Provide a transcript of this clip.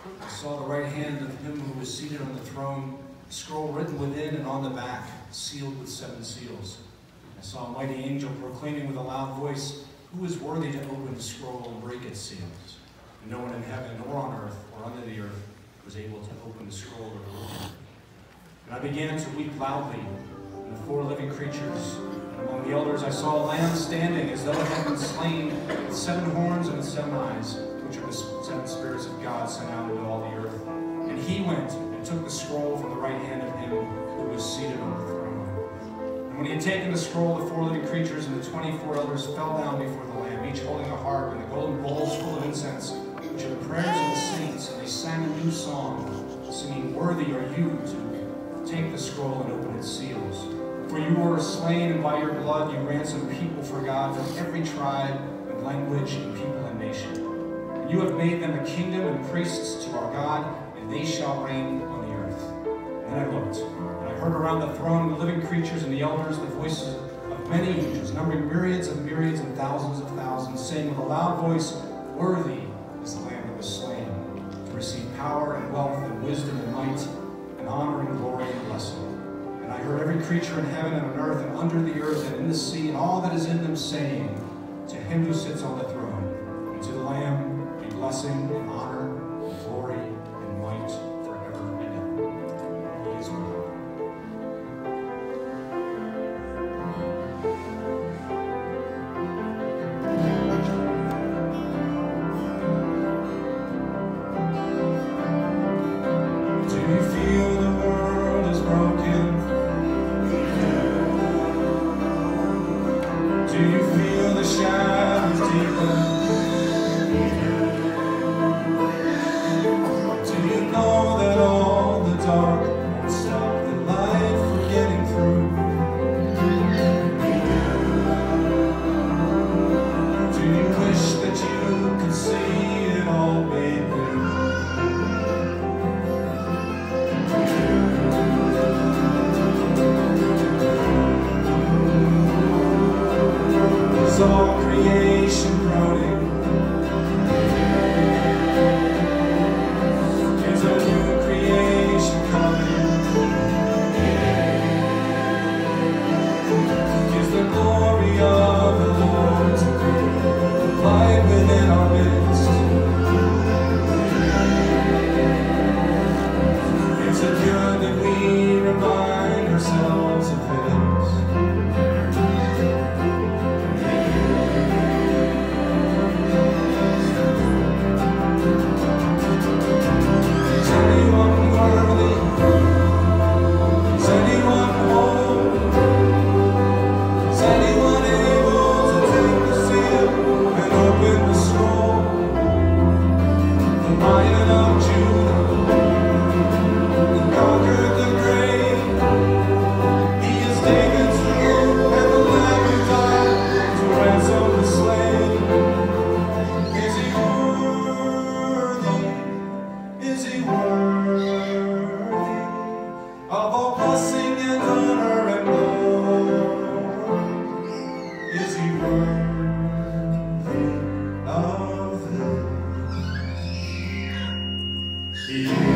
I saw the right hand of him who was seated on the throne, a scroll written within and on the back, sealed with 7 seals. I saw a mighty angel proclaiming with a loud voice, "Who is worthy to open the scroll and break its seals?" And no one in heaven or on earth or under the earth was able to open the scroll or open it. And I began to weep loudly, and the 4 living creatures, and among the elders I saw a lamb standing as though it had been slain, with 7 horns and 7 eyes, which are the 7 spirits of God sent out into all the earth. And he went and took the scroll from the right hand of him who was seated on the throne. And when he had taken the scroll, the 4 living creatures and the 24 elders fell down before the Lamb, each holding a harp and the golden bowls full of incense, which are the prayers of the saints. And they sang a new song, singing, "Worthy are you to take the scroll and open its seals. For you were slain, and by your blood you ransomed people for God from every tribe and language and people and nation. And you have made them a kingdom and priests to our God, and they shall reign on the earth." And I looked, and I heard around the throne the living creatures and the elders the voices of many angels, numbering myriads and myriads and thousands of thousands, saying with a loud voice, "Worthy is the Lamb that was slain, to receive power and wealth and wisdom and might and honor and glory and blessing." And I heard every creature in heaven and on earth and under the earth and in the sea and all that is in them saying, "To him who sits on the throne and to the Lamb be blessing and honor and glory and might forever and ever." He is worthy. All creation groaning, is a new creation coming, is the glory of the Lord to be light within our midst. It's a good that we remind ourselves of His. He